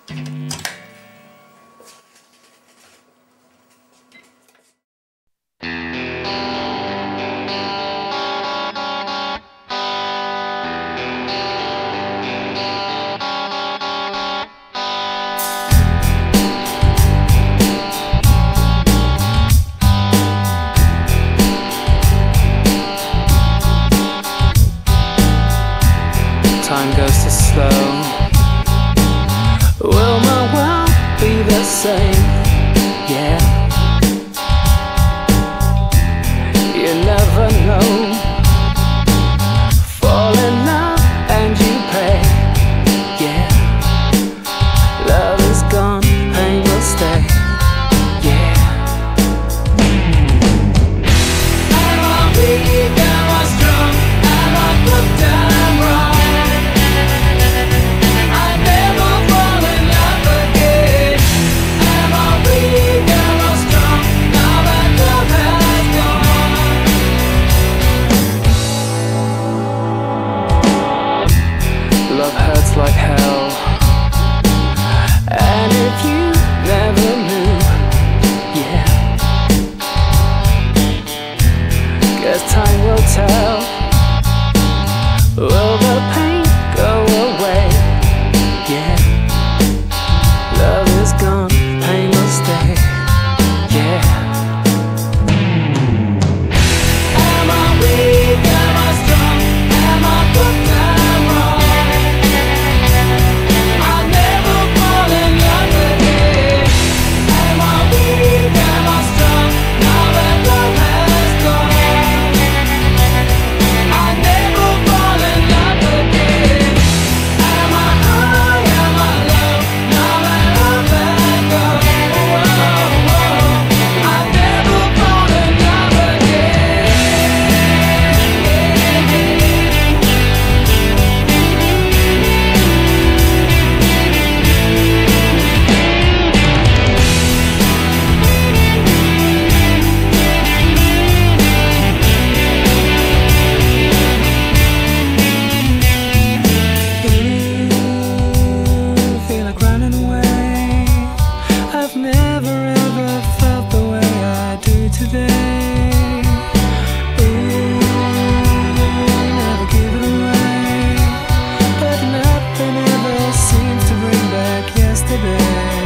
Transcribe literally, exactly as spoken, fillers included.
Time goes too slow. Will my world be the same? Yeah. You never know. Fall in love and you pay. Yeah. Love is gone, pain will stay. Yeah. Am I weak? Am I strong? Am I good? Am wrong? Love hurts like hell, and if you never knew, yeah, guess time will tell. Will the pain go away? Yeah, love is gone, pain will stay. Yeah. Am I weak? Am I strong? Am I good? Am wrong? Yesterday